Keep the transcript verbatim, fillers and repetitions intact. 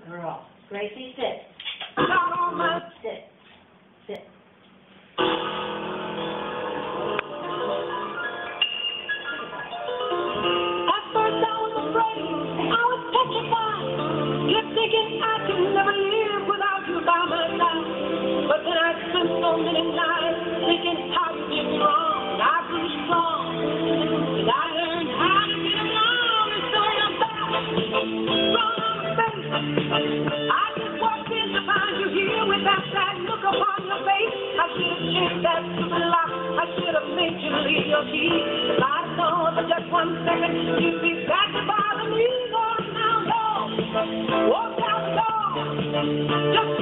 girl. Gracie, sit. Sit. Sit. At first I was afraid, I was petrified, kept thinking I could never live without you by my side. But then I spent so many nights thinking how you did me wrong. I grew strong, and I learned how to get along, and so you're back, strong on the face. I just walked in to find you here with that sad look upon your face. I should have changed that stupid lock. I should have made you leave your key. If I'd known for just one second you'd be back to bother me. But now, no, walk out the door. Just